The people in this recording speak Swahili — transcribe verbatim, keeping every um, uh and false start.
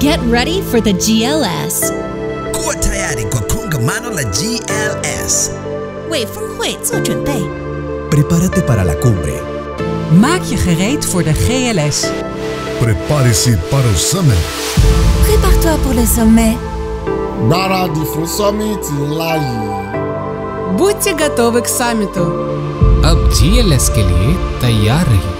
Get ready for the G L S. Kuwa tayari kwa kongamano la G L S. 为峰会做准备。 Prepárate para la cumbre. Maak je gereed voor de G L S. Prepare-se para o summit. Prépare-toi pour le sommet. Gbáradì fún sọ́mìtì ńlá yìí. Будьте готовы к саммиту. अब G L S के लिए तैयार रहिए।